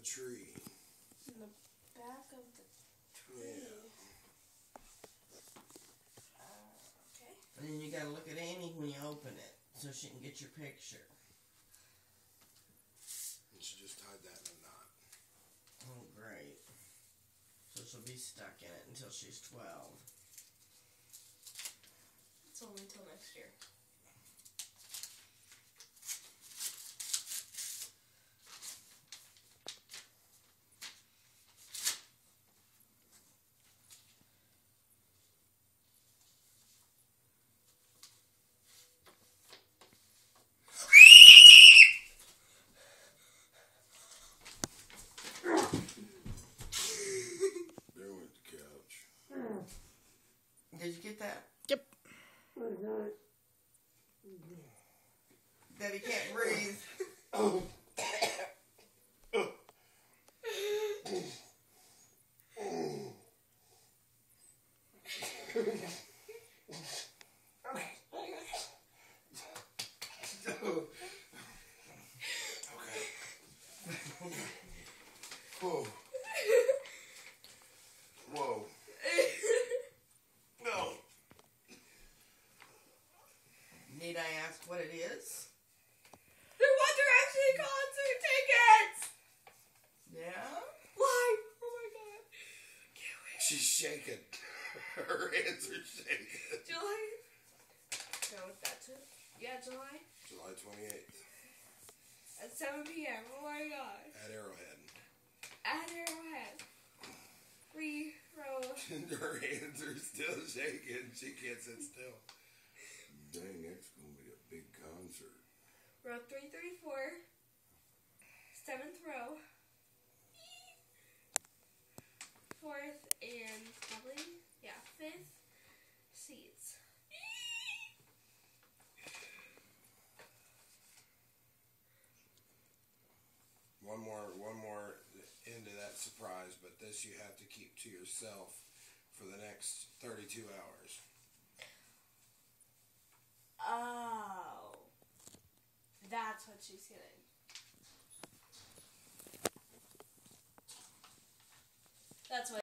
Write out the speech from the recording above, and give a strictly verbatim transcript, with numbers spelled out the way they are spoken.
the tree. In the back of the tree. Yeah. Uh, okay. And then you gotta look at Annie when you open it, so she can get your picture. And she just tied that in a knot. Oh, great. So she'll be stuck in it until she's twelve. It's only until next year. There went the couch. Did you get that? Yep. Daddy can't breathe. Oh. Whoa. Whoa. No. Need I ask what it is? They're One Direction concert tickets! Yeah? Why? Oh my god. Can't wait. She's shaking. Her hands are shaking. July? No, that's it. Yeah, July. July twenty-eighth. At seven p m Oh my god. At Arrowhead. At Arrowhead. We row. Her hands are still shaking. She can't sit still. Dang, that's going to be a big concert. Row three thirty-four. Seventh row. Fourth and probably, yeah, fifth seats. One more, one more into that surprise, but this you have to keep to yourself for the next thirty-two hours. Oh. That's what she's getting. That's what